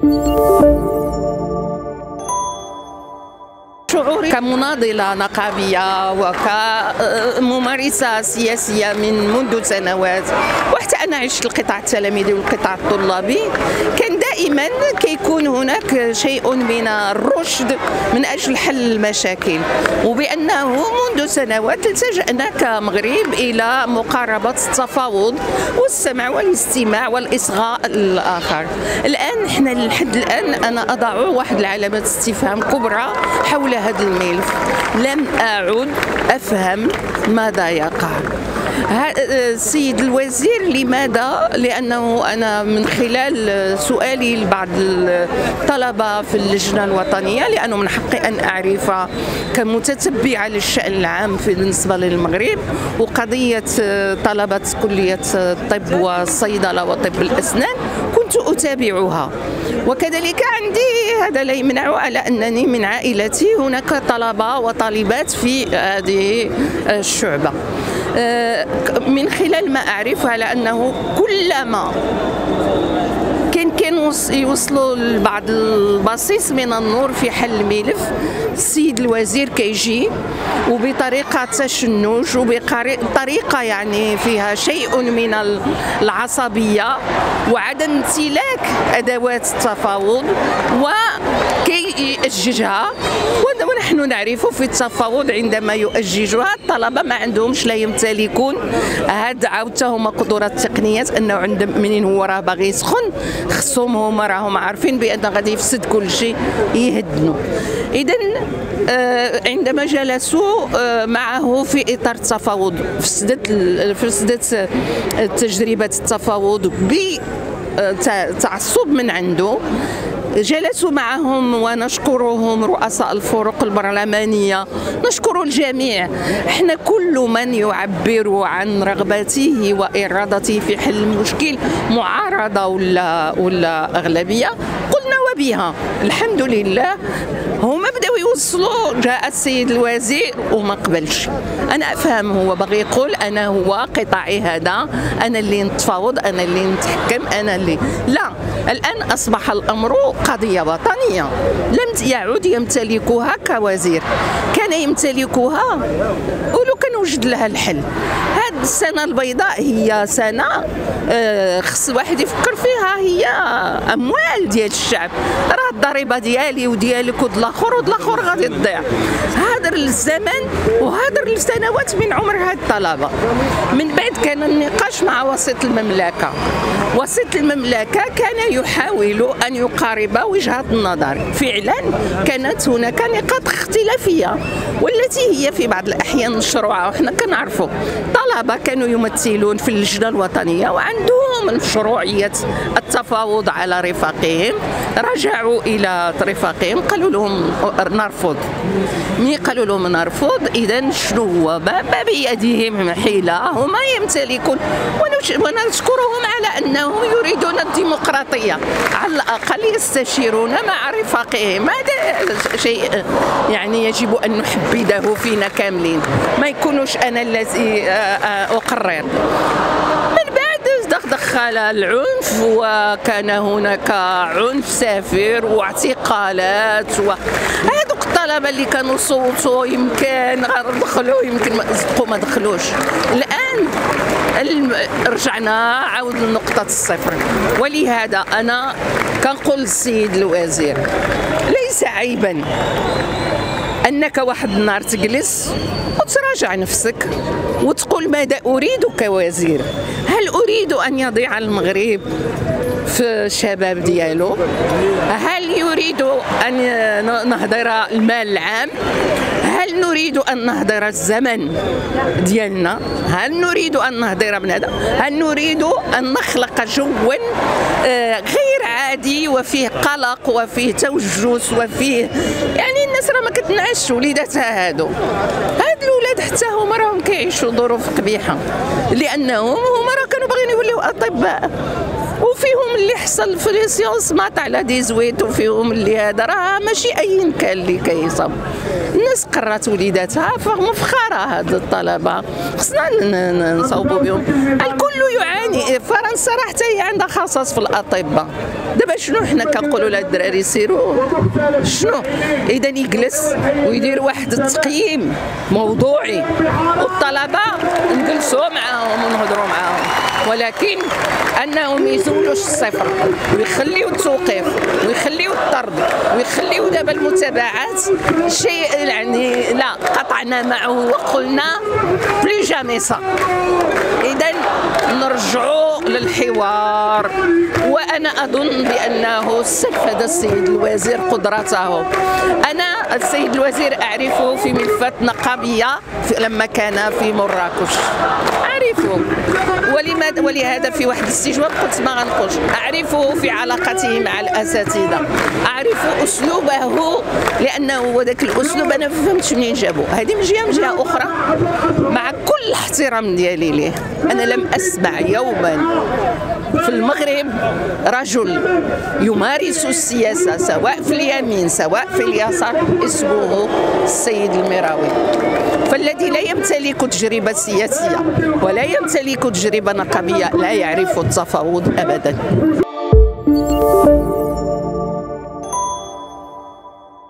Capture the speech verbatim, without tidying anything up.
شعوري كمناضلة نقابية وكممارسة سياسية من منذ سنوات، وحتى أنا عشت القطاع التلاميذي والقطاع الطلابي، كان دائما كيكون هناك شيء من الرشد من أجل حل المشاكل، وبأنه منذ سنوات التجأنا كمغرب إلى مقاربة التفاوض والسمع والاستماع والإصغاء الآخر. الآن نحن لحد الآن أنا أضع واحد العلامة استفهام كبرى حول هذا الملف، لم أعد أفهم ماذا يقع. السيد الوزير لماذا؟ لأنه أنا من خلال سؤالي لبعض الطلبة في اللجنة الوطنية، لأنه من حقي أن أعرف كمتتبعة للشأن العام بالنسبة للمغرب، وقضية طلبة كلية الطب والصيدلة وطب الأسنان كنت أتابعها، وكذلك عندي هذا لا يمنع على أنني من عائلتي هناك طلبة وطالبات في هذه الشعبة. من خلال ما أعرف على أنه كلما كان كان يوصلوا لبعض البصيص من النور في حل الملف، السيد الوزير كيجي وبطريقة تشنج وبطريقة يعني فيها شيء من العصبية وعدم امتلاك أدوات التفاوض وكي يأججها. ونحن نعرف في التفاوض عندما يؤججها الطلبة ما عندهمش، لا يمتلكون هاد عاوتهم قدرات تقنيات أنه عند منين هو راه باغي يسخن خصهم هما راهم عارفين بأن غادي يفسد كل شيء يهدنوا. إذن عندما جلسوا معه في إطار التفاوض فسدت فسدت تجربة التفاوض بتعصب من عنده. جلسوا معهم ونشكرهم رؤساء الفرق البرلمانية، نشكر الجميع. احنا كل من يعبر عن رغبته وإرادته في حل المشكل معارضة ولا ولا أغلبية قلنا وبها الحمد لله. هما بداو يوصلوا، جاء السيد الوزير وما قبلش. انا افهم هو باغي يقول انا هو قطاعي هذا، انا اللي نتفاوض، انا اللي نتحكم، انا اللي لا. الان اصبح الامر قضيه وطنيه لم يعد يمتلكها كوزير، كان يمتلكها ولو كان وجد لها الحل. هذه السنه البيضاء هي سنه خص الواحد يفكر فيها، هي اموال ديال الشعب، راه الضريبه ديالي وديالك ود الاخر ود الاخر غادي تضيع. هادر الزمن وهادر السنوات من عمر هاد الطلبه. من بعد كان النقاش مع وسيط المملكه، وسيط المملكه كان يحاول ان يقارب وجهات النظر. فعلا كانت هناك نقاط اختلافيه والتي هي في بعض الاحيان مشروعه، وحنا كنعرفوا طلبه كانوا يمثلون في اللجنه الوطنيه وعندهم مشروعيه التفاوض على رفاقهم، رجعوا الى رفاقهم قالوا لهم نرفض. ملي قالوا لهم نرفض اذا شنو هو ما بيدهم حيله، هما يمتلكون، ونشكرهم على انهم يريدون الديمقراطيه، على الاقل يستشيرون مع رفاقهم. هذا شيء يعني يجب ان نحبذه فينا كاملين، ما يكونوش انا الذي اقرر. دخل العنف وكان هناك عنف سافر واعتقالات، وهذوك الطلبه اللي كانوا صوتوا يمكن دخلوا يمكن ما صدقوا ما دخلوش. الان رجعنا عاود لنقطه الصفر. ولهذا انا كنقول للسيد الوزير ليس عيبا انك واحد النهار تجلس وتراجع نفسك وتقول ماذا اريد كوزير. هل اريد ان يضيع المغرب في الشباب ديالو؟ هل يريد ان نهدر المال العام؟ هل نريد ان نهدر الزمن ديالنا؟ هل نريد ان نهدر من هذا؟ هل نريد ان نخلق جوا غير عادي وفيه قلق وفيه توجس وفيه يعني الناس راه ما كتنعش وليداتها هادو. هاد الاولاد حتى هما راهم كيعيشوا ظروف قبيحه لانهم هما راه كانوا باغيين يوليو اطباء، وفيهم اللي حصل في لي سيونس مات على دي زويت، وفيهم اللي هذا راه ماشي اي كان اللي كيصاب. الناس قرات وليداتها فهم فخاره هاد الطلبه، خصنا نصوبوا بهم. الكل يعاني. فرنسا راه حتى هي عندها خصاص في الاطباء. دابا شنو حنا كنقولوا للدراري سيروا شنو؟ اذا يجلس ويدير واحد التقييم موضوعي والطلبه نجلسوا معاهم ونهضروا معاهم، ولكن انهم يزولوش الصفر ويخليو التوقيف ويخليو الطرد ويخليو دابا المتابعات شيء يعني لا، قطعنا معه وقلنا بلي جامي سا. اذا نرجعوا للحوار، وانا اظن بانه استفاد السيد الوزير قدرته. انا السيد الوزير اعرفه في ملفات نقابيه لما كان في مراكش، اعرفه، ولماذا ولهذا في واحد الاستجواب قلت ما غنقولش. اعرفه في علاقته مع الاساتذه، اعرف اسلوبه، لانه هو ذاك الاسلوب انا ما فهمتش منين جابوه. هذه من جهه، من جهه اخرى مع كل الاحترام ديالي ليه، انا لم اسمع يوما في المغرب رجل يمارس السياسه سواء في اليمين سواء في اليسار اسمه السيد المراوي. فالذي لا يمتلك تجربه سياسيه ولا يمتلك تجربه نقابيه لا يعرف التفاوض ابدا.